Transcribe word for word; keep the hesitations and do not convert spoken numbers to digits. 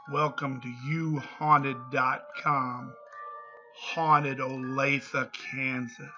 Welcome to you haunted dot com, Haunted Olathe, Kansas.